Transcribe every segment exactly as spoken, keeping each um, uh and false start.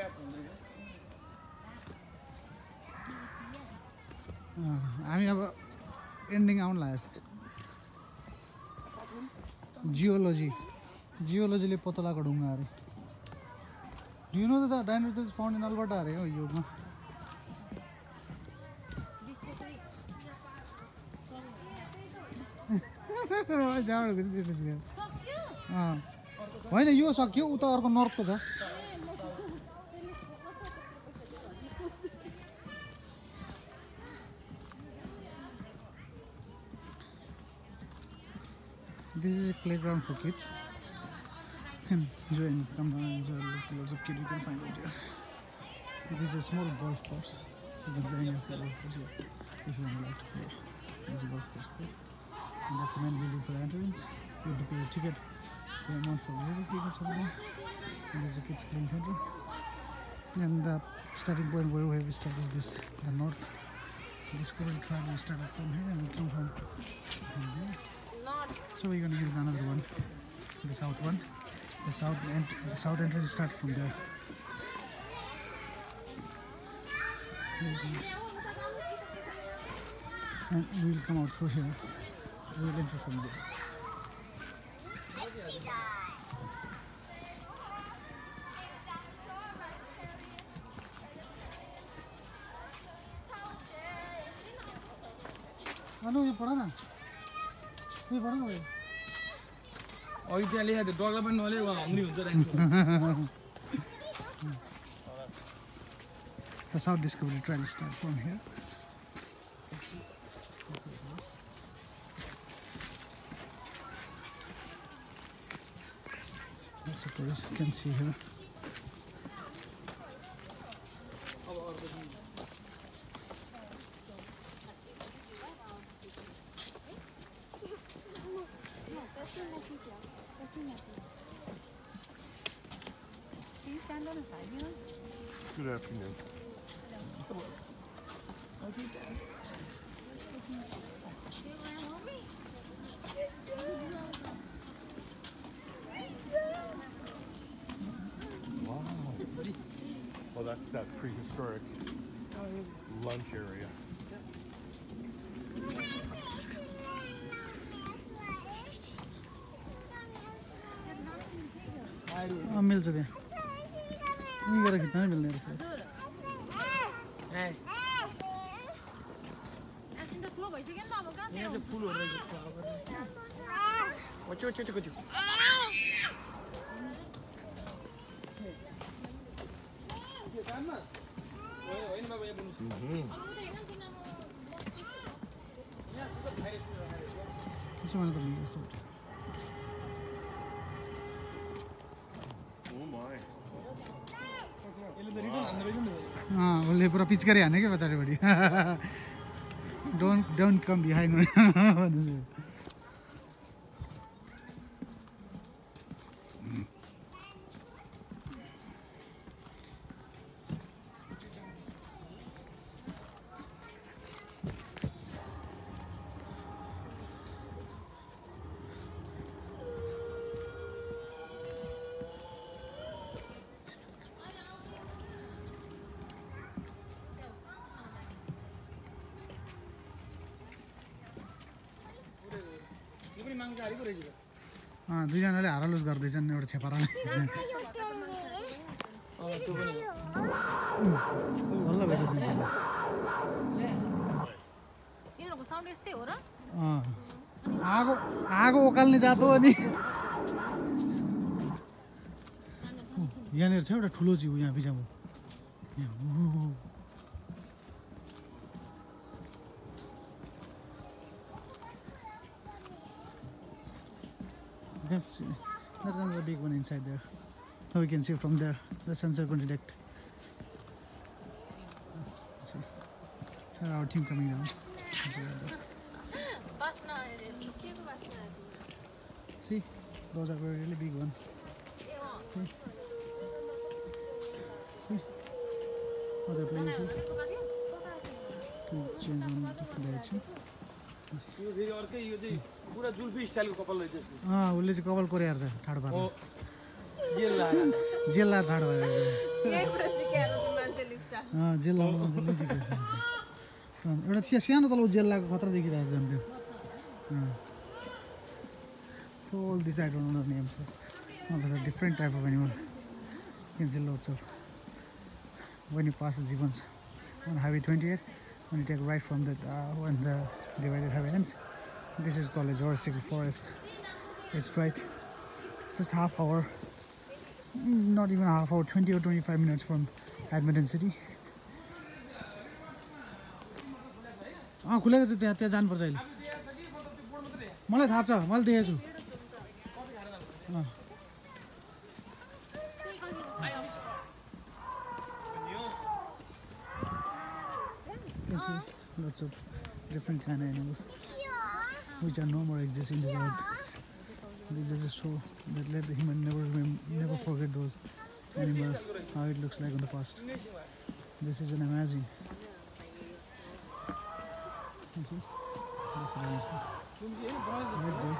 हामी अब एन्डिङ आउनु लाग्छ जियोलोजी जियोलोजीले पतलाको ढुङ्गा अरे Do you know that the dinosaur is found in Alberta अरे हो योमा जाडो गयो त्यसपछि गयो अँ होइन यो सक्यो उता अर्को नर्कको छ This is a playground for kids. And enjoy and come down and enjoy lots of kids you can find out here. This is a small golf course. You can play any of the golf course here if you would like to play. There's a golf course here. And that's the main building for the entrance. You have to pay a ticket. Pay amount for little tickets over there. And there's a kids playing center. And the starting point where we have started is this, the north. This current travel started from here and we came from, from there. So we're going to use another one, the south one. The south end, the south entrance starts from there. And we will come out through here. We will enter from there. Anu, you put on. You put on. Oh, you tell me the dog up and no, the South Discovery Trail starts from here. Lots of tourists you can see here. Can you stand on the side here? Good afternoon. Wow. Well, that's that prehistoric lunch area. हाँ मिल सकते हैं नहीं करा कितना मिलने रहे थे यहाँ से फूल हो रहा है बच्चों बच्चों बच्चों बच्चों किसी मैंने तो नहीं किया हाँ बोले पूरा पिच करे आने के बता रहे बड़ी don't don't come behind me हाँ दुईजनाले हारालुस गर्दैछन् एउटा छेपाराले बल्ल भेटेछ यिनीहरुको साउन्ड यस्तै हो र अँ आगो आगो ओकाल्ने जातो अनि यहाँनिर छ एउटा ठुलो जिउ यहाँ बिचमा यहाँ That's another big one inside there. Now we can see from there the sensor going to detect. See, here our team coming down. See, those are very really big one. See, see, what they're playing. See, can change in different direction. यो फेरि अर्कै यो चाहिँ पुरा जुल्फी स्टाइलको कपाल रहेछ अँ उसले चाहिँ कपाल कोरेर छ ठाडो पारेर जेल लाएर ठाडो भएर जेल लाउनु मान्छेले सिकेको छ एउटा चिया सानो तल जेल लागेको खतरा देखिरहेको छ त्यो all these I don't know the names. Oh, there's a different type of animal. You can see lots of. When you pass the Gibbons on Highway twenty-eight, when you take right from the uh, when the divided highway ends, this is called a Jurassic forest. It's right, just half hour, not even half hour, twenty or twenty-five minutes from Edmonton city. Ah, खुलेको छ त्यहाँ त्यहाँ जानुपर्छ अहिले मलाई थाहा छ मैले देखेको छु You see lots of different kind of animals which are no more existing in the earth. This is a show that let the human never remember, never forget those animals, how it looks like in the past. This is an amazing. You see? That's an amazing. Right there.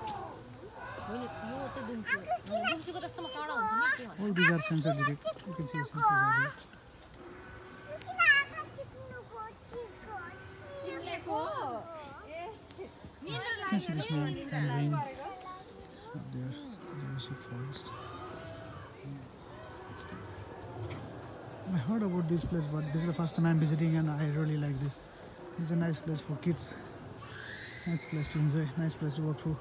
All these are sensor detect. You can see the sensors are there. You can see the snow and rain up there, Jurassic forest. I heard about this place, but this is the first time I'm visiting and I really like this. This is a nice place for kids. Nice place to enjoy, nice place to walk through.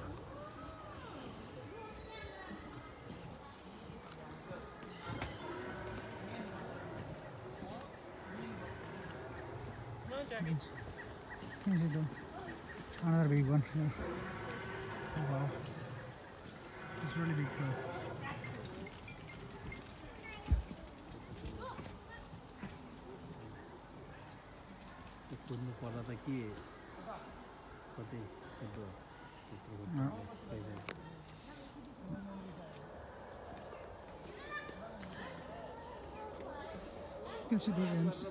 Another big one here. Oh, wow. It's really big too. You can see those ants.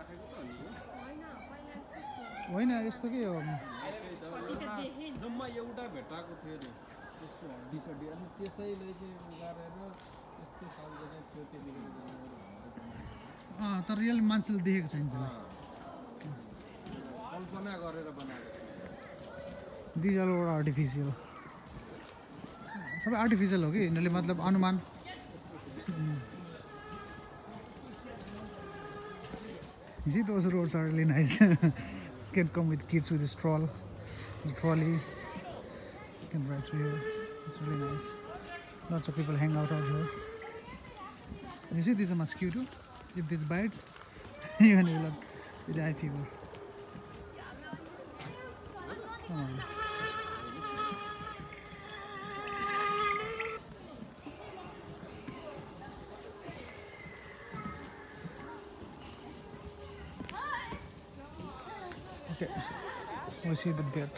होइन यस्तो के हो जम्मा एउटा भेटाएको थियो नि त्यसको हड्डी सड्डी अनि त्यसैले चाहिँ उगारेर यस्तो खालको चाहिँ थियो त्यतिखेर जनावर अँ तर रियल मान्छेले देखेको छैन कल्पना गरेर बनाएको दिज आर ओर आर्टिफिसियल सबै आर्टिफिसियल हो कि यिनीहरूले मतलब अनुमान You see those roads are really nice. You can come with kids with a stroll, a trolley. You can ride through here. It's really nice. Lots of people hang out out here. You see, this is a mosquito. If this bites, you will have with eye fever. Come on. Okay, we see the bat.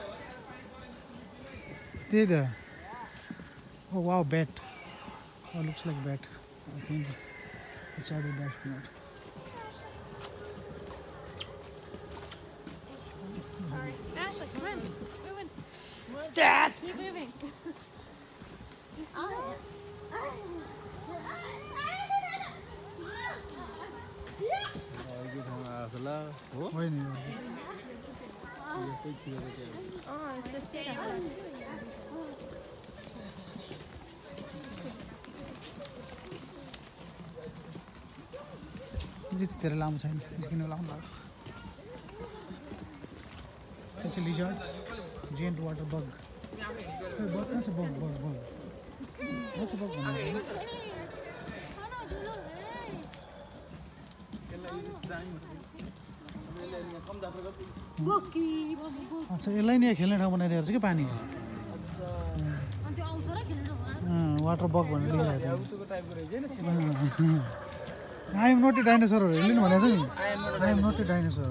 There, there. Oh wow, bat. Oh, looks like bat. I think it's either bat or not. Sorry. Ashley, come in. Move in. Dad! Keep moving. You see that? Why not? Oh, it's the state of It's very long time. It's going to long long. It's a lizard, giant water bug. Hey, bug, that's a bug, bug, bug. What's a bug? अच्छा यसलाई नि खेल्ने ठाउँ बनाइदिएको छ कि पानी water bug भनेर लेखिरहेको आई एम नट ए डाइनोसरहरू हेर्नु भनेको छ नि I am not a dinosaur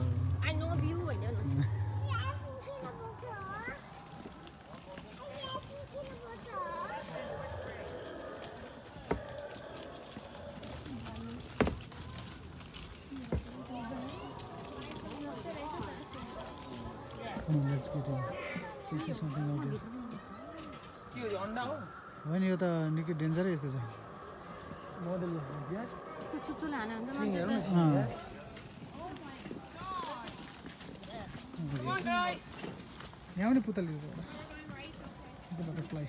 Come on, let's get in. This is something out there. होइन यो त निकै डेन्जरै यस्तो छ मोडल यार त्यो चुचुले हान्यो भने त सिङ हेर्नु न मान्छे सिङ यार यहाँ पनि पुतली एउटा butterfly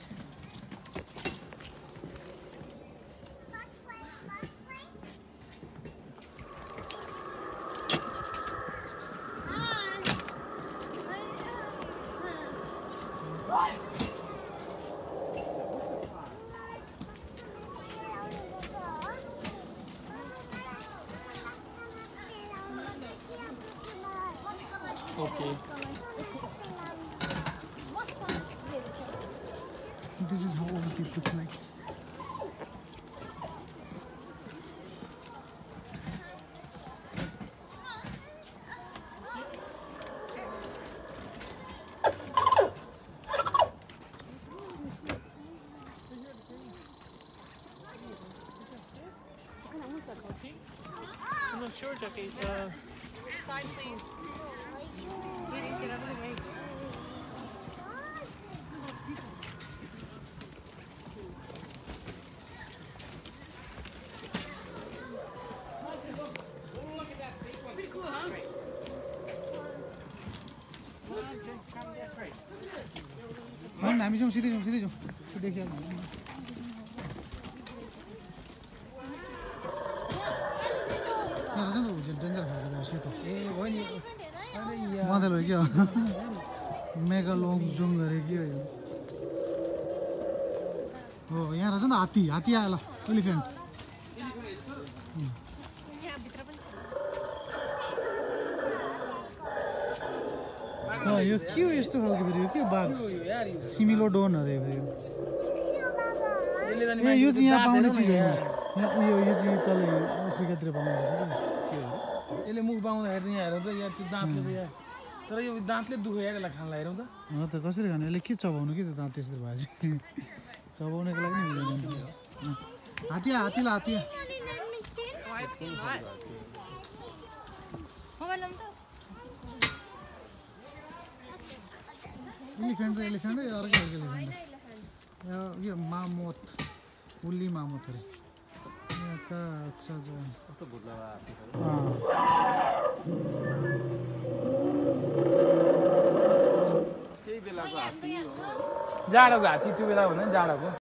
okay This is how old it looks like. I'm not sure, Jackie. Uh, Side, please. we didn't get out of the way. Pretty cool, huh? होइन हामी जाउँ सिधै जाउँ सिधै जाउँ त्यो देखिहाल्नु यहाँ रहेछ नि त डेन्जर खालको रहेछ त ए हो नि अरे यार मदल हो क्या मेगा लङ जुम गरे के हो यो हो यहाँ रहेछ नि त हात्ती हात्ती आयो ल एलिफेन्ट यहाँभित्र पनि छ यो के हो यस्तो खालको फेरि यो के बाघ यार यो सिमिलोडोन अरे फेरि यो यसले त नि ए यो चाहिँ यहाँ पाउने दाँत चिज हो हेर्नु यहाँ यो यो चाहिँ तल अफ्रिकातिर पाउने रहेछ के हो यसले मुख बाउँदाखेरि यहाँ हेरौँ त यार त्यो दाँतले त यार तर यो दाँतले दुख्यो यार यसलाई खानलाई हेरौँ त हो त कसरी खाने यसले के चबाउनु के त दाँत त्यसरी भएपछि चबाउनको लागि नि मिल्दैन हात्ती हात्ती ल हात्ती Oh, I've seen lots. Mobile ल्याउनु त एलिफेन्ट र एलिफेन्ट यो अर्कै अर्कै एलिफेन्ट यो यो मामोथ उल्ली मामोथ अरे यहाँ कहाँ अच्छा अच्छा जाडोको हात्ती त्यो बेला भन्दा नि जाडोको